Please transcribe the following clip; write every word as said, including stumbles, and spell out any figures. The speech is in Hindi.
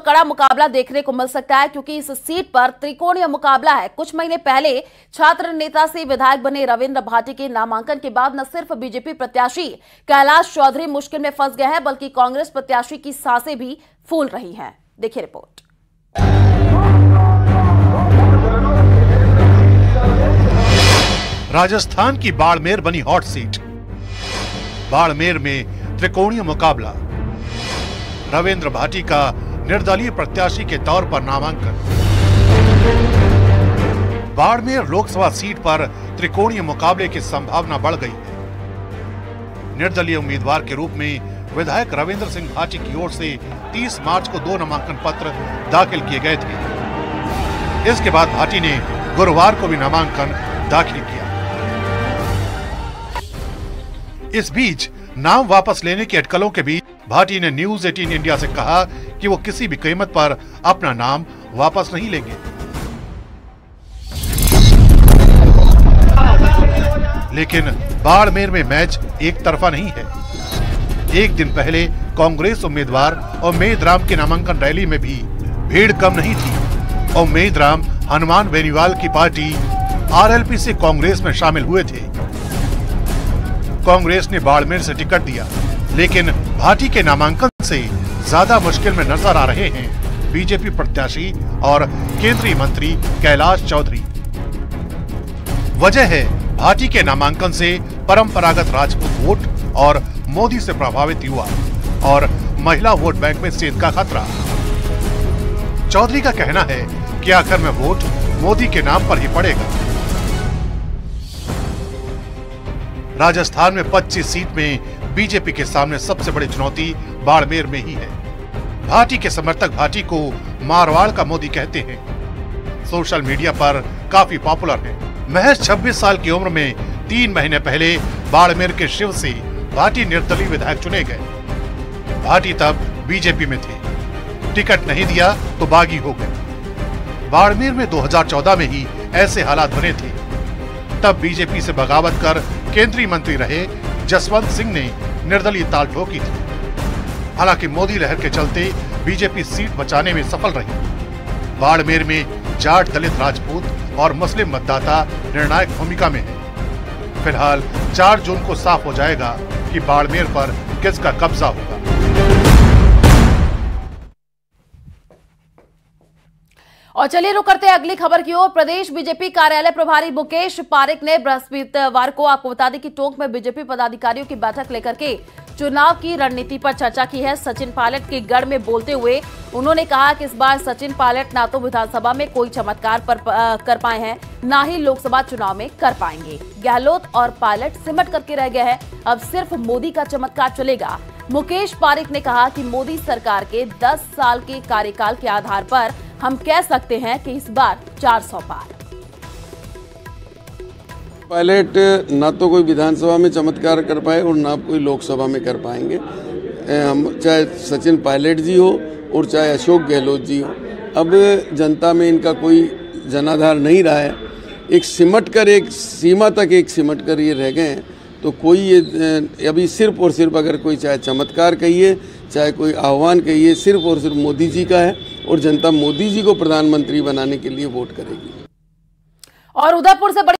कड़ा मुकाबला देखने को मिल सकता है, क्योंकि इस सीट पर त्रिकोणीय मुकाबला है। कुछ महीने पहले छात्र नेता से विधायक बने रविंद्र भाटी के नामांकन के बाद न सिर्फ बीजेपी प्रत्याशी कैलाश चौधरी मुश्किल में फंस गए हैं, बल्कि कांग्रेस प्रत्याशी की सांसें भी फूल रही हैं। देखिए रिपोर्ट। राजस्थान की बाड़मेर बनी हॉट सीट। बाड़मेर में त्रिकोणीय मुकाबला। रविंद्र भाटी का निर्दलीय प्रत्याशी के तौर पर नामांकन। बाड़मेर लोकसभा सीट पर त्रिकोणीय मुकाबले की संभावना बढ़ गई है। निर्दलीय उम्मीदवार के रूप में विधायक रविंद्र सिंह भाटी की ओर से तीस मार्च को दो नामांकन पत्र दाखिल किए गए थे। इसके बाद भाटी ने गुरुवार को भी नामांकन दाखिल किया। इस बीच नाम वापस लेने की अटकलों के बीच भाटी ने न्यूज अठारह इंडिया से कहा कि वो किसी भी कीमत पर अपना नाम वापस नहीं लेंगे। लेकिन बाड़मेर में मैच एक तरफा नहीं है। एक दिन पहले कांग्रेस उम्मीदवार उम्मेद राम की नामांकन रैली में भी भीड़ कम नहीं थी। उम्मेद राम हनुमान बेनीवाल की पार्टी आरएलपी से कांग्रेस में शामिल हुए थे। कांग्रेस ने बाड़मेर से टिकट दिया, लेकिन भाटी के नामांकन से ज्यादा मुश्किल में नजर आ रहे हैं बीजेपी प्रत्याशी और केंद्रीय मंत्री कैलाश चौधरी। वजह है भाटी के नामांकन से परंपरागत राजपूत वोट और मोदी से प्रभावित युवा और महिला वोट बैंक में सेंध का खतरा। चौधरी का कहना है कि आखिर में वोट मोदी के नाम पर ही पड़ेगा। राजस्थान में पच्चीस सीट में बीजेपी के सामने सबसे बड़ी चुनौती बाड़मेर में ही है। भाटी के समर्थक भाटी को मारवाड़ का मोदी कहते हैं। सोशल मीडिया पर काफी पॉपुलर है। महज छब्बीस साल की उम्र में तीन महीने पहले बाड़मेर के शिव से भाटी निर्दलीय विधायक चुने गए। भाटी तब बीजेपी में थे। टिकट नहीं दिया तो बागी हो गए। बाड़मेर में दो हज़ार चौदह में ही ऐसे हालात बने थे। तब बीजेपी से बगावत कर केंद्रीय मंत्री रहे जसवंत सिंह ने निर्दलीय ताल ठोकी थी। हालांकि मोदी लहर के चलते बीजेपी सीट बचाने में सफल रही। बाड़मेर में जाट, दलित, राजपूत और मुस्लिम मतदाता निर्णायक भूमिका में है। फिलहाल चार जून को साफ हो जाएगा कि बाड़मेर पर किसका कब्जा होगा। और चलिए रुक करते हैं अगली खबर की ओर। प्रदेश बीजेपी कार्यालय प्रभारी मुकेश पारिक ने बृहस्पतिवार को, आपको बता दें कि टोंक में बीजेपी पदाधिकारियों की बैठक लेकर के चुनाव की रणनीति पर चर्चा की है। सचिन पायलट के गढ़ में बोलते हुए उन्होंने कहा कि इस बार सचिन पायलट ना तो विधानसभा में कोई चमत्कार पर आ, कर पाए हैं, ना ही लोकसभा चुनाव में कर पाएंगे। गहलोत और पायलट सिमट करके रह गए हैं, अब सिर्फ मोदी का चमत्कार चलेगा। मुकेश पारिक ने कहा कि मोदी सरकार के दस साल के कार्यकाल के आधार पर हम कह सकते हैं कि इस बार चार सौ पार। पायलट ना तो कोई विधानसभा में चमत्कार कर पाए और ना कोई लोकसभा में कर पाएंगे। हम चाहे सचिन पायलट जी हो और चाहे अशोक गहलोत जी हो, अब जनता में इनका कोई जनाधार नहीं रहा है। एक सिमट कर, एक सीमा तक एक सिमट कर ये रह गए हैं। तो कोई ये अभी सिर्फ और सिर्फ अगर कोई चाहे चमत्कार कहिए, चाहे कोई आह्वान कहिए, सिर्फ और सिर्फ मोदी जी का है और जनता मोदी जी को प्रधानमंत्री बनाने के लिए वोट करेगी। और उदयपुर से बड़ी